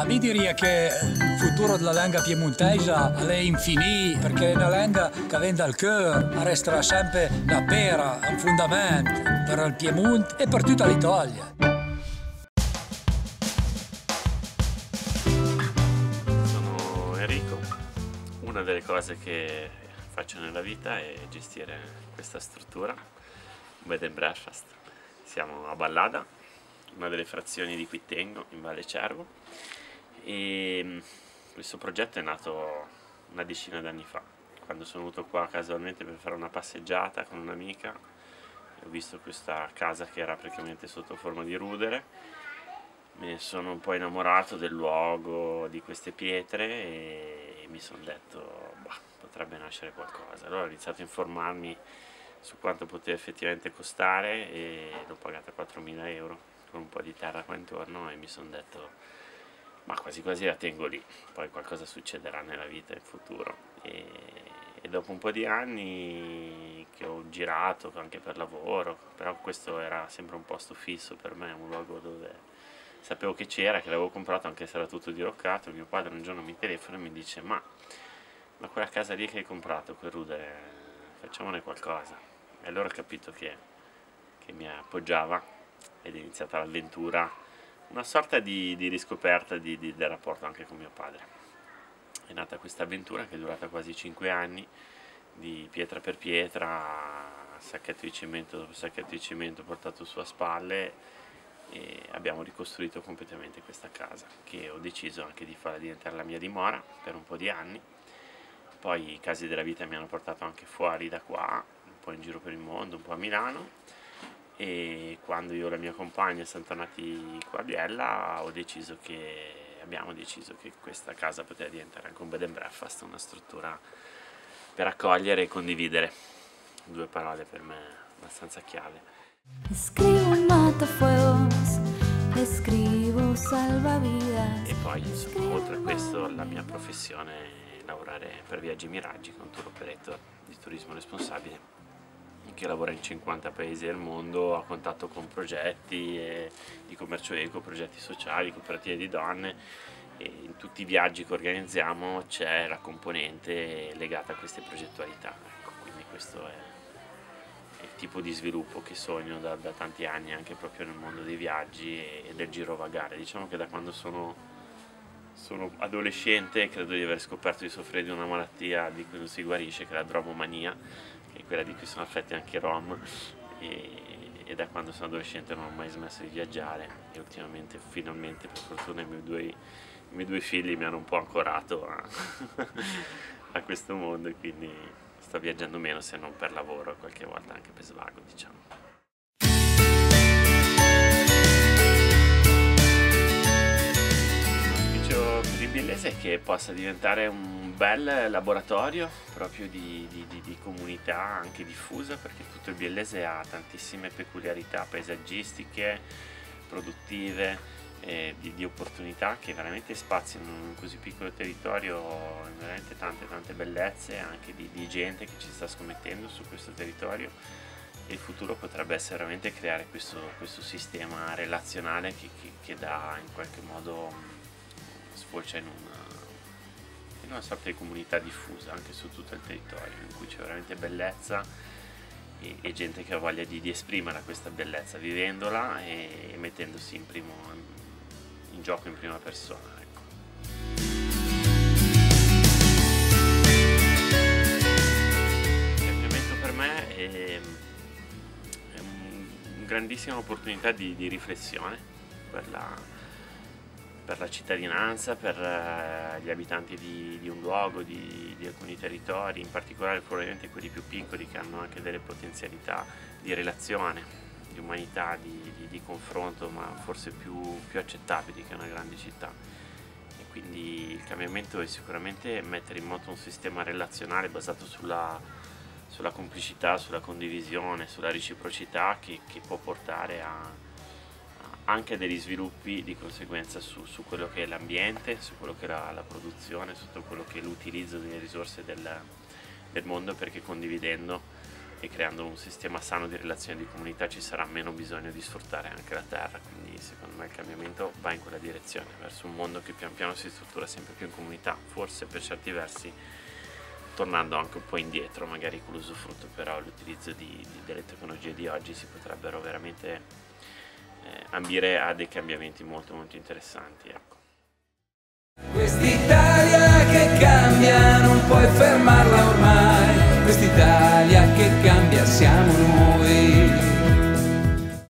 Ma mi diria che il futuro della lingua piemontesa è infinito, perché è una lingua che viene dal cuore, resterà sempre una pera, un fondamento per il Piemonte e per tutta l'Italia. Sono Enrico. Una delle cose che faccio nella vita è gestire questa struttura, un bed and breakfast. Siamo a Ballada, una delle frazioni di Quittengo, in Valle Cervo, e questo progetto è nato una decina d'anni fa, quando sono venuto qua casualmente per fare una passeggiata con un'amica. Ho visto questa casa che era praticamente sotto forma di rudere, me ne sono un po' innamorato del luogo, di queste pietre, e mi sono detto, bah, potrebbe nascere qualcosa. Allora ho iniziato a informarmi su quanto poteva effettivamente costare e l'ho pagata 4.000 euro con un po' di terra qua intorno, e mi sono detto, ma quasi quasi la tengo lì, poi qualcosa succederà nella vita in futuro. E dopo un po' di anni che ho girato anche per lavoro, però questo era sempre un posto fisso per me, un luogo dove sapevo che c'era, che l'avevo comprato anche se era tutto diroccato. Mio padre un giorno mi telefona e mi dice, ma quella casa lì che hai comprato, quel rudere, facciamone qualcosa. E allora ho capito che mi appoggiava, ed è iniziata l'avventura, una sorta di riscoperta del rapporto anche con mio padre. È nata questa avventura che è durata quasi 5 anni, di pietra per pietra, sacchetto di cemento dopo sacchetto di cemento portato su a spalle, e abbiamo ricostruito completamente questa casa, che ho deciso anche di farla diventare la mia dimora per un po' di anni. Poi i casi della vita mi hanno portato anche fuori da qua, un po' in giro per il mondo, un po' a Milano, e quando io e la mia compagna siamo tornati qua a Biella abbiamo deciso che questa casa poteva diventare anche un bed and breakfast, una struttura per accogliere e condividere. 2 parole per me abbastanza chiave. Scrivo un matafuegos, scrivo salvavidas. E poi insomma, oltre a questo, la mia professione è lavorare per Viaggi Miraggi, con tour operator di turismo responsabile, che lavora in 50 paesi del mondo a contatto con progetti di commercio eco, progetti sociali, cooperative di donne, e in tutti i viaggi che organizziamo c'è la componente legata a queste progettualità. Ecco, quindi questo è il tipo di sviluppo che sogno da tanti anni, anche proprio nel mondo dei viaggi e del girovagare. Diciamo che da quando sono adolescente credo di aver scoperto di soffrire di una malattia di cui non si guarisce, che è la dromomania, che è quella di cui sono affetti anche i rom, e da quando sono adolescente non ho mai smesso di viaggiare, e ultimamente finalmente per fortuna i miei due figli mi hanno un po' ancorato a questo mondo, e quindi sto viaggiando meno, se non per lavoro e qualche volta anche per svago, diciamo. Per il biellese è che possa diventare un bel laboratorio proprio di comunità anche diffusa, perché tutto il biellese ha tantissime peculiarità paesaggistiche, produttive, di opportunità, che veramente spaziano in un così piccolo territorio in veramente tante bellezze, anche di gente che ci sta scommettendo su questo territorio. E il futuro potrebbe essere veramente creare questo sistema relazionale che dà in qualche modo, sfocia in una sorta di comunità diffusa anche su tutto il territorio, in cui c'è veramente bellezza e gente che ha voglia di esprimere questa bellezza vivendola e mettendosi in gioco in prima persona, ecco. Il cambiamento per me è una grandissima opportunità di riflessione per la cittadinanza, per gli abitanti di un luogo, di alcuni territori, in particolare probabilmente quelli più piccoli, che hanno anche delle potenzialità di relazione, di umanità, di confronto, ma forse più accettabili che una grande città. E quindi il cambiamento è sicuramente mettere in moto un sistema relazionale basato sulla complicità, sulla condivisione, sulla reciprocità, che può portare anche degli sviluppi di conseguenza su quello che è l'ambiente, su quello che è la produzione, su tutto quello che è l'utilizzo delle risorse del mondo, perché condividendo e creando un sistema sano di relazioni di comunità ci sarà meno bisogno di sfruttare anche la terra. Quindi secondo me il cambiamento va in quella direzione, verso un mondo che pian piano si struttura sempre più in comunità, forse per certi versi tornando anche un po' indietro magari con l'usufrutto, però l'utilizzo delle tecnologie di oggi si potrebbero veramente ambire a dei cambiamenti molto molto interessanti, ecco. Quest'Italia che cambia non puoi fermarla ormai.